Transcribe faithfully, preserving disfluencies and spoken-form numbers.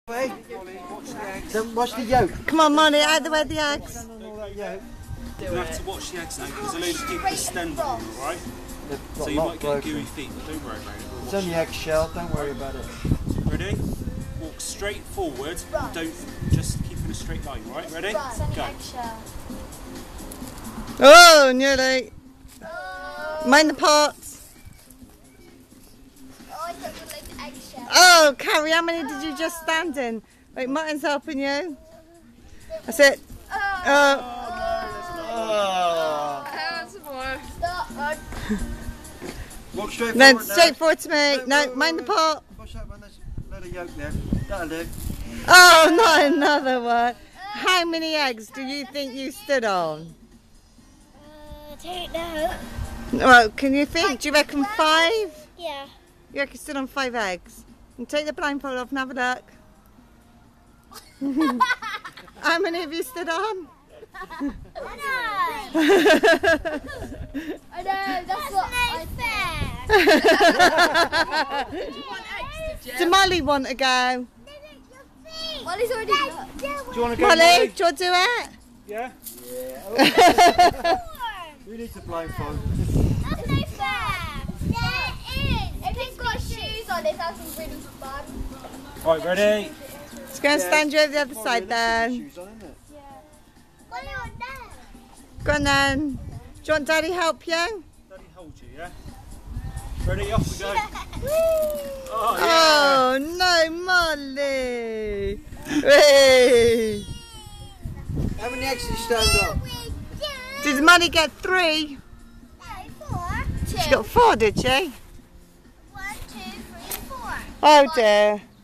Hey, don't watch the yolk. Come on, Molly, out of the way of the eggs. You have to watch the eggs now because a load of people extend them, alright? So you might get gooey feet, but don't worry about it. It's only eggshell, don't worry about it. Ready? Walk straight forward, don't just keep in a straight line, alright? Ready? Go. Oh, nearly. Mind the pots. Oh, Carrie, how many did you just stand in? Wait, Martin's helping you. That's it. Oh. Walk straight No, forward straight now. forward to me. No, No, wait, mind wait, the pot. Push that one, there's a load of yolk there. That'll do. Oh, not another one. How many eggs do you think you stood on? Uh, I don't know. Well, can you think? Do you reckon five? Yeah. You reckon you stood on five eggs? And take the blindfold off and have a look. How many have you stood on? I know. I know, that's, that's what I Does Molly want to go? Molly's already done. Do you want to go, Molly, Molly? do you want to do it? Yeah? Yeah. We need to blindfold. That's no fair. There is. If it's got shoes on, it sounds really fun. Right, ready? Just go and stand you over the other side then. Shoes on, isn't it? Yeah. What do you want now? Go on then. Do you want Daddy help you? Daddy hold you, yeah? Ready, off we go. Oh, yeah. Oh no, Molly! Hey. How many eggs did you stand on? Did Molly get three? No, four. Two. She got four, did she? One, two, three, four. Oh dear.